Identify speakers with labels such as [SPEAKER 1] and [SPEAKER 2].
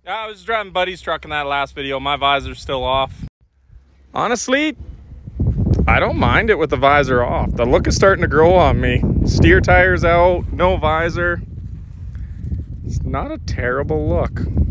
[SPEAKER 1] I was driving Buddy's truck in that last video. My visor's still off. Honestly, I don't mind it with the visor off. The look is starting to grow on me. Steer tires out, no visor. It's not a terrible look.